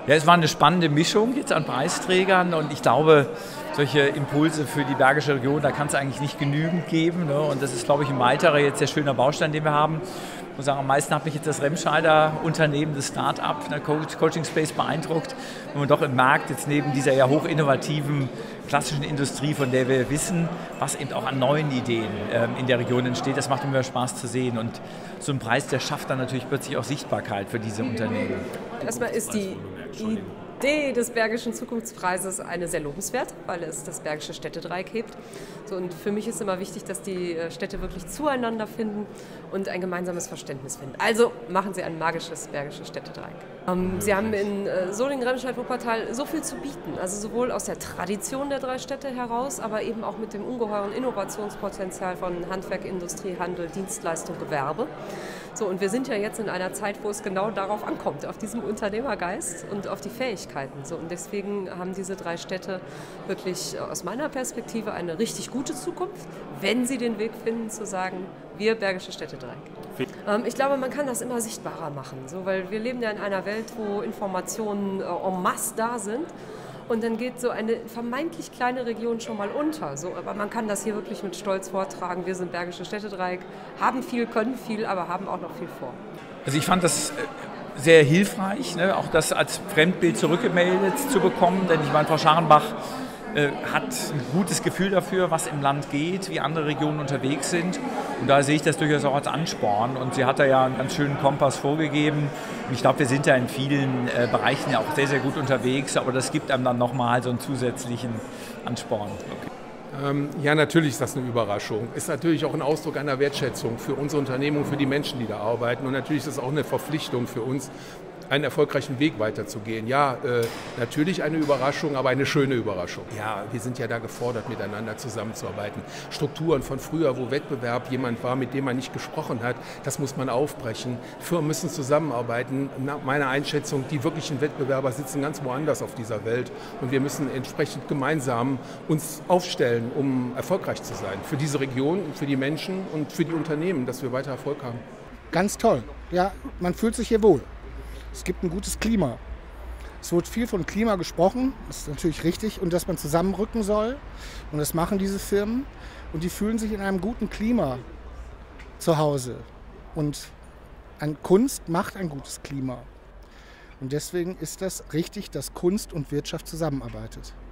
Ja, es war eine spannende Mischung jetzt an Preisträgern und ich glaube, solche Impulse für die Bergische Region, da kann es eigentlich nicht genügend geben. Ne? Und das ist, glaube ich, ein weiterer jetzt sehr schöner Baustein, den wir haben. Ich muss sagen, am meisten hat mich jetzt das Remscheider-Unternehmen, das Start-up, der Coaching Space beeindruckt, wo man doch im Markt jetzt neben dieser ja hochinnovativen klassischen Industrie, von der wir wissen, was eben auch an neuen Ideen in der Region entsteht, das macht immer Spaß zu sehen. Und so ein Preis, der schafft dann natürlich plötzlich auch Sichtbarkeit für diese Unternehmen. Erstmal ist die Idee des Bergischen Zukunftspreises eine sehr lobenswert, weil es das Bergische Städtedreieck hebt. So, und für mich ist immer wichtig, dass die Städte wirklich zueinander finden und ein gemeinsames Verständnis finden. Also machen Sie ein magisches Bergisches Städtedreieck. Sie haben in Solingen, Remscheid, Wuppertal so viel zu bieten, also sowohl aus der Tradition der drei Städte heraus, aber eben auch mit dem ungeheuren Innovationspotenzial von Handwerk, Industrie, Handel, Dienstleistung, Gewerbe. So, und wir sind ja jetzt in einer Zeit, wo es genau darauf ankommt, auf diesen Unternehmergeist und auf die Fähigkeiten. So, und deswegen haben diese drei Städte wirklich aus meiner Perspektive eine richtig gute Zukunft, wenn sie den Weg finden zu sagen, wir Bergische Städtedreieck. Ich glaube, man kann das immer sichtbarer machen, so, weil wir leben ja in einer Welt, wo Informationen en masse da sind. Und dann geht so eine vermeintlich kleine Region schon mal unter. So, aber man kann das hier wirklich mit Stolz vortragen. Wir sind Bergische Städtedreieck, haben viel, können viel, aber haben auch noch viel vor. Also ich fand das sehr hilfreich, ne, auch das als Fremdbild zurückgemeldet zu bekommen. Denn ich meine, Frau Scharenbach hat ein gutes Gefühl dafür, was im Land geht, wie andere Regionen unterwegs sind. Und da sehe ich das durchaus auch als Ansporn. Und sie hat da ja einen ganz schönen Kompass vorgegeben. Und ich glaube, wir sind ja in vielen Bereichen ja auch sehr, sehr gut unterwegs. Aber das gibt einem dann nochmal so einen zusätzlichen Ansporn. Okay. Ja, natürlich ist das eine Überraschung. Ist natürlich auch ein Ausdruck einer Wertschätzung für unsere Unternehmung, für die Menschen, die da arbeiten. Und natürlich ist es auch eine Verpflichtung für uns, einen erfolgreichen Weg weiterzugehen. Ja, natürlich eine Überraschung, aber eine schöne Überraschung. Ja, wir sind ja da gefordert, miteinander zusammenzuarbeiten. Strukturen von früher, wo Wettbewerb jemand war, mit dem man nicht gesprochen hat, das muss man aufbrechen. Firmen müssen zusammenarbeiten. Nach meiner Einschätzung, die wirklichen Wettbewerber sitzen ganz woanders auf dieser Welt. Und wir müssen entsprechend gemeinsam uns aufstellen, um erfolgreich zu sein. Für diese Region, für die Menschen und für die Unternehmen, dass wir weiter Erfolg haben. Ganz toll. Ja, man fühlt sich hier wohl. Es gibt ein gutes Klima. Es wird viel von Klima gesprochen, das ist natürlich richtig, und dass man zusammenrücken soll. Und das machen diese Firmen. Und die fühlen sich in einem guten Klima zu Hause. Und Kunst macht ein gutes Klima. Und deswegen ist das richtig, dass Kunst und Wirtschaft zusammenarbeitet.